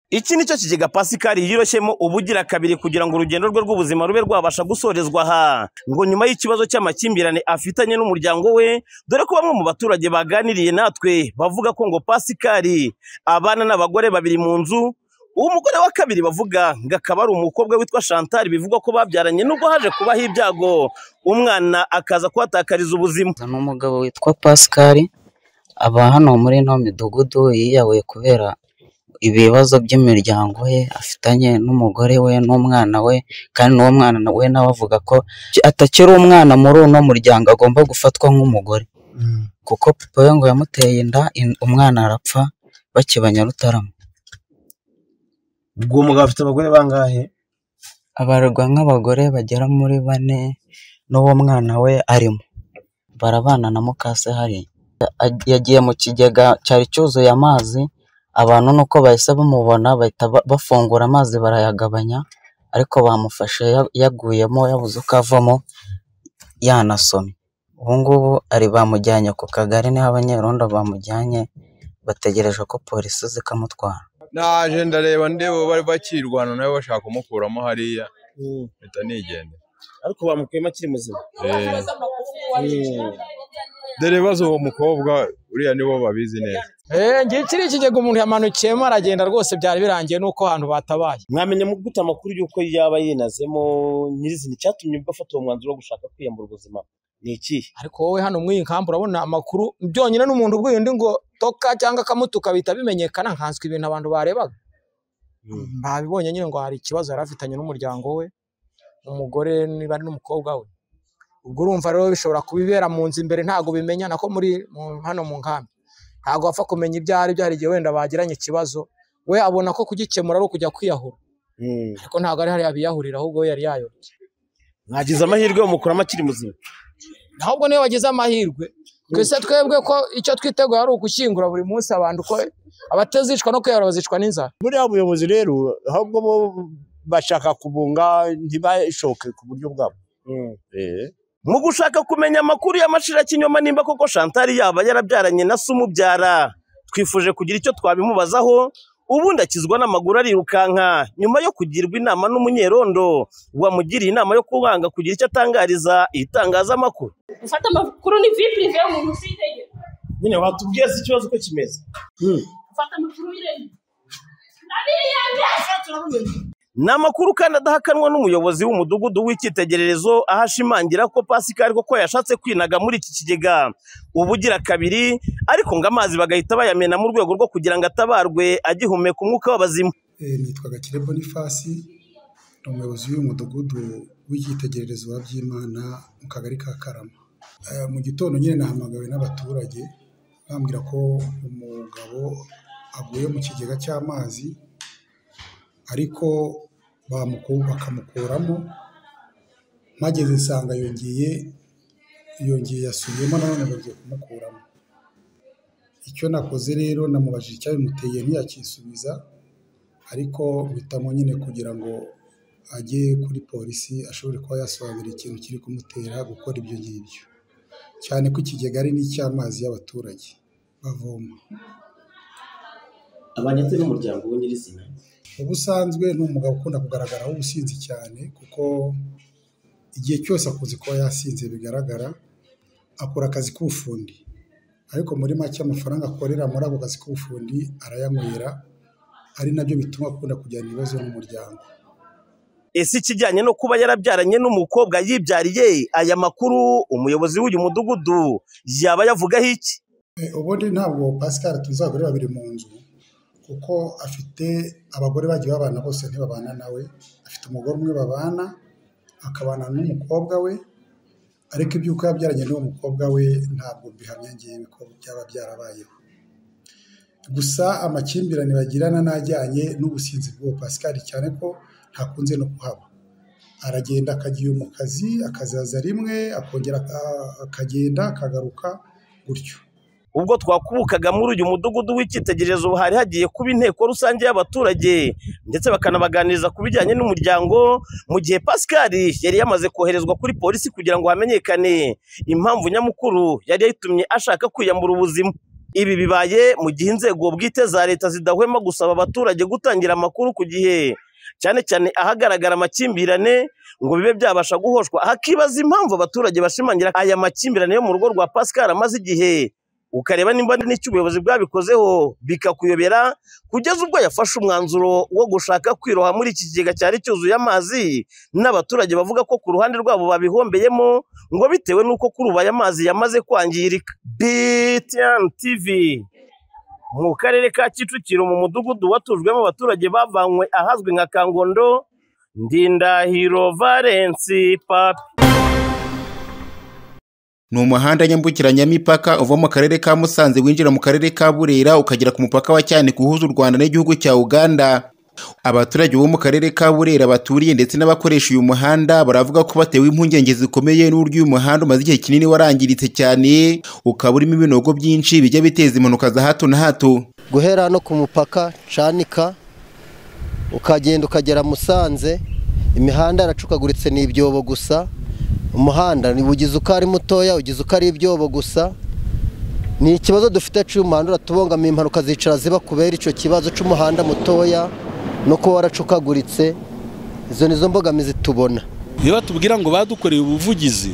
Iki nicyo kigega Pascal yiroshyemo ubugira kabiri kugira ngo urugendo rwe rw'ubuzima rube rwabasha gusorezwa aha, ngo nyuma y'ikibazo cy'amakimbirane afitanye n'umuryango we, dore ko bamwe mu baturage baganiriye natwe bavuga ko ngo Pascal abana n'abagore babiri mu nzu, umugore wa kabiri bavuga ngo akaba ari umukobwa witwa Chantal, bivugwa ko babyaranye nubwo haje kubaho ibyago umwana akaza kuhatakariza ubuzima. N'umugabo witwa Pascal aba hano muri ino midugudu yiyahuye kubera ibibazo by'imiryango ye afitanye n'umugore we n'umwana we, kandi n'uwo mwana we nawe avuga ko atakiri umwana muri uno muryango, agomba gufatwa nk'umugore kuko papa we ngo yamuteye inda, umwana arapfa bakiba Nyarutarama. Ubwo mugabo afite abagore bangahe? Abarwa nk'abagore bagera muri 4 n'uwo mwana we arimo, barabana na mukase hari. Yagiye mu kigega cyari cyuzuye amazi, abantu nuko bahise bamubona bahita bafungura amazi barayagabanya, ariko bamufashe yaguyemo yabuze uko avamo yanasomye. Ubu ngubu ari bamujyanye ku kagari, niho abanyerondo bamujyanye bategereje ko polisi zikamutwara. Naje ndareba ndebo bari bakirwana nawe bashaka kumukuramo hariya mpita nigende, ariko bamukuyemo akiri muzima. Dore bazo uwo mukobwa uriya nibo babizi neza. Ngiye kiri ikigega umuntu yamanukiyemo aragenda rwose, byari birangiye nuko ahantu batabaye. Mwamenye mu gute amakuru y'uko yaba yinazemo nyirizina cyatumye ubwo afata uwo mwanzuro wo gushaka kwiyambura ubuzima ni iki? Ariko wowe hano mw'iyi nkambi urabona amakuru byonyine n'umuntu ubwiye undi ngo toka cyangwa kamutuka bita bimenyekana, nkanswe ibintu abantu barebaga. Babibonye nyine ngo hari ikibazo yari afitanye n'umuryango we, umugore niba ari n'umukobwa we. Ubwo urumva rero bishobora kubibera mu nzu imbere, ntago bimenya nako muri hano mu nkambi ntago apfa kumenya ibyo ari byo. Hari igihe wenda bagiranye ikibazo, we abona ko kugikemura ari ukujya kwiyahura, ariko ntago ari hari abiyahurira, ahubwo we yari yayobye. Mwagize amahirwe umukuramo akiri muzima? Ahubwo niyo wagize amahirwe, twese twebwe ko icyo twiteguye ari ugushyingura buri munsi abantu, ko abatazicwa no kwiyahura bazicwa n'inzara. Buriya buyobozi rero ahubwo bo bashaka kubunga ntibashoke ku buryo bwabo. Mu gushaka kumenya amakuru y'amashira kinyoma nimba koko Chantal yaba yarabyaranye na se umubyara, twifuje kugira icyo twabimubazaho. Ubundi akizwa n'amaguru arirukanka nyuma yo kugirwa inama n'umunyerondo wamugiriye inama yo kubanga kugira icyo atangariza itangazamakuru. Ufata amakuru ni vie prive y'umuntu usitegeka. Nyine watubwiye se ikibazo uko kimeze? Ufata amakuru y'irene. Ni amakuru kandi adahakanwa n'umuyobozi w'umudugudu w'icyitegererezo, ahashimangira ko Pascal koko yashatse kwinaga muri iki kigega ubugira kabiri, ariko ngo amazi bagahita bayamena mu rwego rwo kugira ngo atabarwe agihumeka umwuka w'abazima. Nitwa Gakire Boniface, ni umuyobozi w'umudugudu w'icyitegererezo wa Byimana mu kagari ka Karama. Mu gitondo nyine nahamagawe n'abaturage bambwira ko umugabo aguye mu kigega cy'amazi, ariko bakamukuramo. Mageze nsanga yongeye yasubiyemo, none bagiye kumukuramo. Icyo nakoze rero namubajije icyabimuteye, ntiyakisubiza, ariko mpitamo nyine kugira ngo ajye kuri polisi ashobore kuba yasobanura ikintu kiri kumutera gukora ibyo ngibyo, cyane ko ikigega ari n'icy'amazi y'abaturage bavoma. Abanyetse n'umuryango we nyirizina? Ubusanzwe ni umugabo ukunda kugaragaraho ubusinzi cyane, kuko igihe cyose akunze kuba yasinze bigaragara. Akora akazi k'ubufundi, ariko muri make amafaranga akorera muri ako kazi k'ubufundi arayanywera, ari nabyo bituma akunda kujyana ibibazo n'umuryango. Ese ikijyanye no kuba yarabyaranye n'umukobwa yibyariye, aya makuru umuyobozi w'uyu mudugudu yaba yavugaho iki? Ubundi ntabwo Pascal tuzi abagore babiri mu nzu, kuko afite abagore bagiye babana bose ntibabana nawe. Afite umugore umwe babana, akabana n'umukobwa we, ariko iby'uko yabyaranye n'uwo mukobwa we ntabwo bihamya ngewe ko byaba byarabayeho. Gusa amakimbirane bagirana najyanye n'ubusinzi bw'uwo Pascal, cyane ko ntakunze no kuhaba. Aragenda akagiye mu kazi, akazaza rimwe akongera akagenda akagaruka gutyo. Ubwo twakubukaga muri uyu mudugudu w'icyitegererezo, hari hagiye kuba inteko rusange y'abaturage ndetse bakanabaganiriza ku bijyanye n'umuryango, mu gihe Pascal yari yamaze koherezwa kuri polisi kugira ngo hamenyekane impamvu nyamukuru yari yatumye ashaka kwiyambura ubuzima. Ibi bibaye mu gihe inzego bwite za leta zidahwema gusaba abaturage gutangira amakuru ku gihe, cyane cyane ahagaragara amakimbirane ngo bibe byabasha guhoshwa. Hakibaza impamvu abaturage bashimangira aya makimbirane yo mu rugo rwa Pascal amaze igihe, ukareba nimba n'icyo ubuyobozi bwabikozeho bikakuyobera, kugeza ubwo yafashe umwanzuro wo gushaka kwiroha muri iki kigega cyari cyuzuye amazi, n'abaturage bavuga ko ku ruhande rwabo babihombeyemo ngo bitewe n'uko kuri ubu aya mazi yamaze kwangirika. BTN TV mu karere ka Kicukiro mu mudugudu watujwemo abaturage bavanywe ahazwi nka Kangondo, Ndindahiro Valence Papi. Ni umuhanda nyambukiranyamipaka uva mu karere ka Musanze winjira mu karere ka Burera ukagera ku mupaka wa Cyanika uhuza u Rwanda n'igihugu cya Uganda. Abaturage bo mu karere ka Burera baturiye ndetse n'abakoresha uyu muhanda baravuga ko batewe impungenge zikomeye n'uburyo uyu muhanda umaze igihe kinini warangiritse cyane, ukaba urimo ibinogo byinshi bijya biteza impanuka za hato na hato. Guhera no ku mupaka Cyanika ukagenda ukagera Musanze, imihanda yaracukaguritse ni ibyobo gusa. Umuhanda ugize uko ari mutoya, ugize uko ari ibyobo gusa. Ni ikibazo dufite cy'umuhanda uratubongamiye, impanuka zicara ziba kubera icyo kibazo cy'umuhanda mutoya no kuba waracukaguritse. Izo nizo mbogamizi tubona. Niba tubwira ngo badukoreye ubuvugizi,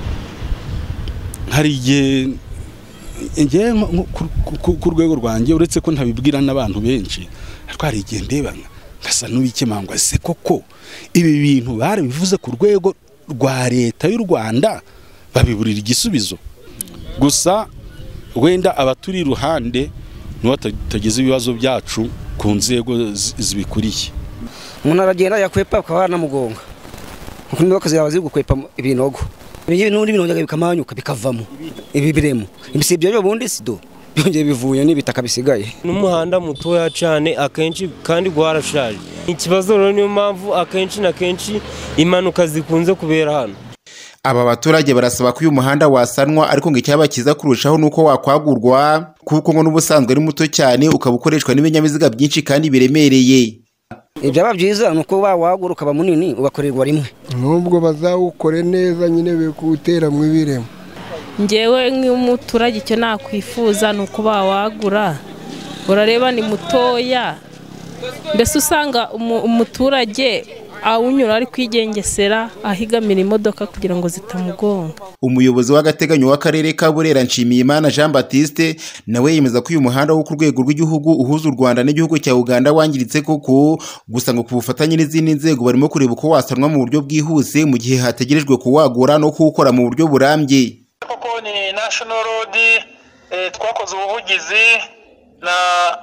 hari igihe ngiye ku rwego rwanjye uretse ko ntabibwira n'abantu benshi, twari igihe ndeba ngasa n'uwikemangwa se koko ibi bintu barabivuze ku rwego rwa leta y'u Rwanda babiburira igisubizo. Gusa wenda abaturi iruhande nibo batageze ibibazo byacu ku nzego zibikuriye. Umuntu aragenda yakwepa akaba namugonga, ukundi bakazi abazi gukwepa ibinogo, n'undi binogo bikamanyuka bikavamo ibi biremo ibisibyo byo bundi sido byongeye bivuye n'ibitaka bisigaye. N'umuhanda mutoya cyane akenshi kandi gwarashaje. Ikibazo rero niyo mpamvu akenshi na kenshi impanuka zikunze kubera hano. Aba baturage barasaba ko uyu muhanda wasanwa, ariko ngo icyaba kiza kurushaho nuko wakwagurwa kuko ngo n'ubusanzwe ari muto cyane ukaba ukoreshwa n'ibinyabiziga byinshi kandi biremereye. Ibyaba byiza nuko wagura ukaba munini ugakorerwa rimwe, nubwo bazawukore neza nyine bikutera mu ibiremo. Ngewe nk'umuturage icyo nakwifuza nuko bawagura, urareba ni mutoya, mbese usanga umuturage awunyura ari kwigengesera ahigamira imodoka kugira ngo zitamugonga. Umuyobozi w'agateganyo w'akarere ka Burera Nshimiyimana Jean Baptiste nawe yemeza ko uyu muhanda wo ku rwego rw'igihugu uhuza u Rwanda n'igihugu cya Uganda wangiritse koko, gusa ngo ku bufatanye n'izindi nzego barimo kureba uko wasanwa mu buryo bwihuse mu gihe hategerejwe kuwagura no kuwukora mu buryo burambye. Koko ni National Road twakoze ubuvugizi na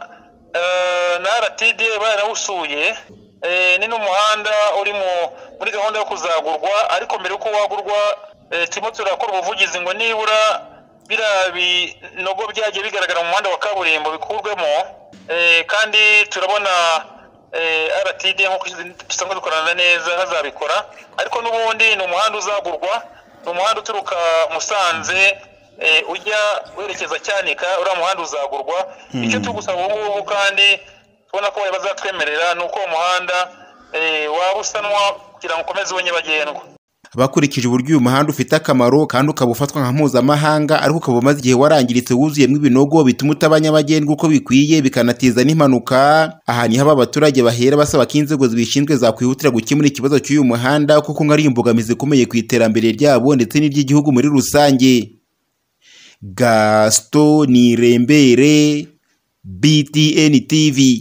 RTD barawusuye, ni n'umuhanda uri muri gahunda yo kuzagurwa, ariko mbere yuko wagurwa turimo turakora ubuvugizi ngo nibura bira binogo byagiye bigaragara mu muhanda wa kaburimbo bikurwemo, kandi turabona RTD nko dusanzwe dukorana neza hazabikora, ariko n'ubundi ni umuhanda uzagurwa, ni umuhanda uturuka Musanze ujya werekeza Cyanika, uriya muhanda uzagurwa. Icyo tugusaba ubu ngubu kandi tubona ko bazatwemerera ni uko umuhanda waba usanwa kugira ngo ukomeze ube nyabagendwa. Bakurikije uburyo uyu muhanda ufite akamaro kandi ukaba ufatwa nka mpuzamahanga, ariko ukaba umaze igihe warangiritse wuzuyemo ibinogo bituma utaba nyabagendwa uko bikwiye, bikanatiza n'impanuka. Aha niho aba baturage bahera basaba ko inzego zibishinzwe zakwihutira gukemura ikibazo cy'uyu muhanda kuko ngo ari imbogamizi ikomeye ku iterambere ryabo ndetse n'iry'igihugu muri rusange. Gaston Nirembere, BTN TV.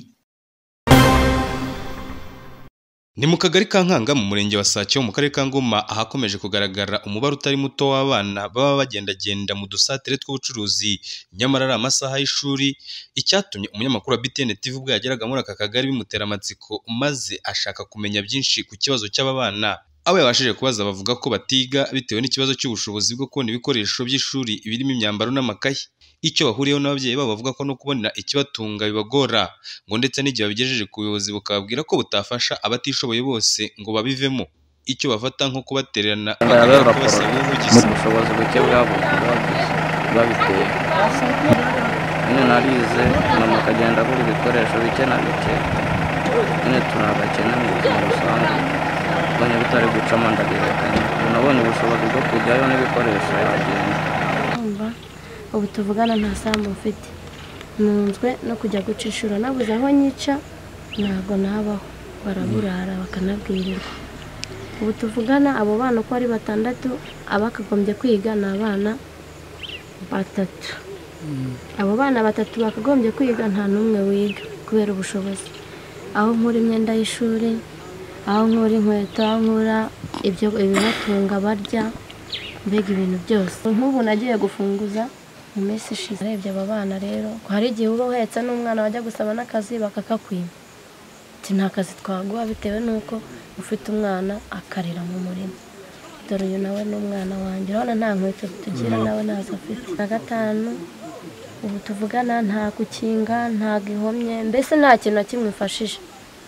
Ni mu kagari ka Nkanga mu murenge wa Sake mu karere ka Ngoma, ahakomeje kugaragara umubare utari muto w'abana baba bagendagenda mu dusatere tw'ubucuruzi nyamara ari amasaha y'ishuri. Icyatumye umunyamakuru wa BTN TV ubwo yageraga muri aka kagari bimutera amatsiko maze ashaka kumenya byinshi ku kibazo cy'aba bana. Abo yabashije kubaza bavuga ko batiga bitewe n'ikibazo cy'ubushobozi bwo kubona ibikoresho by'ishuri birimo imyambaro n'amakayi. Icyo bahuriyeho n'ababyeyi babo bavuga ko no kubona ikibatunga bibagora, ngo ndetse n'igihe babigejeje ku buyobozi bakababwira ko butafasha abatishoboye bose ngo babivemo. Icyo bafata nko kubatererana mu bushobozi buke bwabo babiteye. Nyine narize mama akagenda agura ibikoresho bike na bike, nyine turabakene mu buzima busanzwe, mbonye bitari gucamo ndabirekanye, nabonye ubushobozi bwo kujyayo n'ibikoresho yagenda. Ubu tuvugana nta sambu mfite, nunzwe no kujya guca inshuro nabuze aho nyica ntabwo nabaho baraburara bakanabwirirwa. Ubu tuvugana abo bana uko ari 6 abakagombye kwiga ni abana 3. Abo bana 3 bakagombye kwiga nta n'umwe wiga kubera ubushobozi. Aho nkura imyenda y'ishuri, aho nkura inkweto, aho nkura ibyo ibibatunga barya, mbega ibintu byose. Nk'ubu nagiye gufunguza mu minsi ishize. Arebye aba bana rero hari igihe uba uhetse n'umwana wajya gusaba n'akazi bakakakwima. Ati nta kazi twaguha bitewe n'uko ufite umwana akarira mu murima. Dore uyu nawe n'umwana wanjye urabona nta nkweto tugira nawe nazo afite. Na 5 ubu tuvugana nta gukinga nta gihomye mbese nta kintu kimwifashije.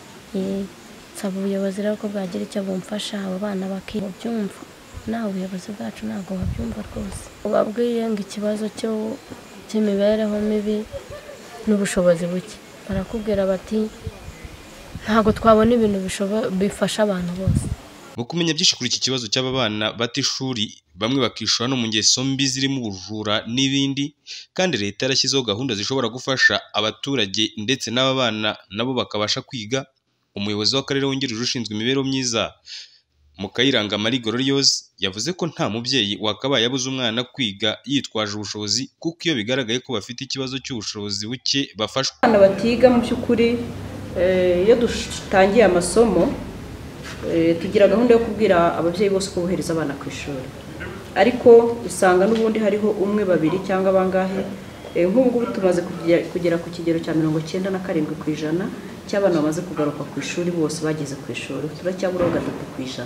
Nsaba ubuyobozi rero ko bwagira icyo bumfasha abo bana bakibyumva. Nawe ubuyobozi bwacu ntabwo babyumva rwose. Ubabwiye ngo ikibazo cy'imibereho mibi n'ubushobozi buke barakubwira bati ntabwo twabona ibintu bifasha abantu bose. Mu kumenya byinshi kuri iki kibazo cy'aba bana bata ishuri bamwe bakishora no mu ngeso mbi zirimo ubujura n'ibindi, kandi leta yarashyizeho gahunda zishobora gufasha abaturage ndetse n'aba bana nabo bakabasha kwiga. Umuyobozi w'akarere wungirije ushinzwe imibereho myiza Mukayiranga Marie Gloriose yavuze ko nta mubyeyi wakabaye abuze umwana kwiga yitwaje ubushobozi, kuko iyo bigaragaye ko bafite ikibazo cy'ubushobozi buke bafashwa. Abana batiga mu by'ukuri iyo dutangiye amasomo tugira gahunda yo kubwira ababyeyi bose ko bohereza abana ku ishuri, ariko usanga n'ubundi hariho 1, 2 cyangwa bangahe. Nk'ubu ngubu tumaze kugera ku kigero cya 97% cy'abana bamaze kugaruka ku ishuri bose bageze ku ishuri. Turacyaburaho 3%.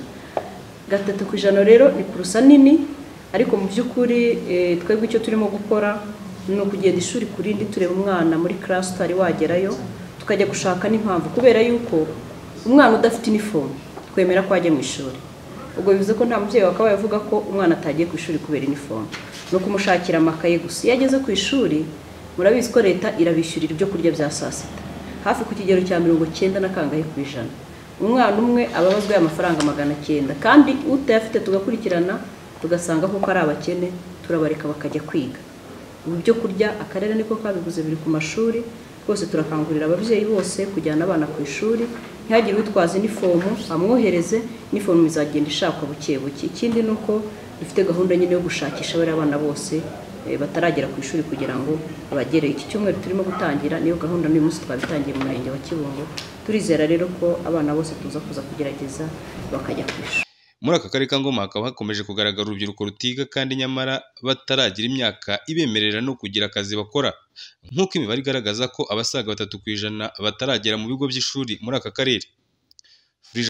3% rero ni kurusa nini, ariko mu by'ukuri twebwe icyo turimo gukora ni ukugenda ishuri kurindi tureba umwana muri class utari wagerayo, tukajya gushaka n'impamvu, kubera yuko umwana udafite uniform twemera ko ajya mu ishuri. Ubwo bivuze ko nta mubyeyi wakabaye avuga ko umwana atagiye ku ishuri kubera uniform, no kumushakira amakaye gusa. Iyo ageze ku ishuri murabizi ko leta irabishyurira ibyo kurya bya saa sita hafi ku kigero cya 90%. Umwana umwe ababazwa y'amafaranga 900, kandi utayafite tugakurikirana tugasanga ko ari abakene turabareka bakajya kwiga. Ubu byo kurya akarere niko kabiguze biri ku mashuri rwose. Turakangurira ababyeyi bose kujyana abana ku ishuri, ntihagire witwaza uniform amwohereze, uniform izagenda ishakwa buke buke. Ikindi nuko dufite gahunda nyine yo gushakisha bari abana bose bataragera ku ishuri kugira ngo bagere. Iki cyumweru turimo gutangira niyo gahunda n'uyu munsi twabitangiye mu murenge wa Kibungo. Turizera rero ko abana bose tuza kugerageza bakajya ku ishuri. Muri aka karere ka Ngoma hakaba hakomeje kugaragara urubyiruko rutiga kandi nyamara bataragira imyaka ibemerera no kugira akazi bakora, nk'uko imibare igaragaza ko abasaga 3% bataragera mu bigo by'ishuri muri aka karere.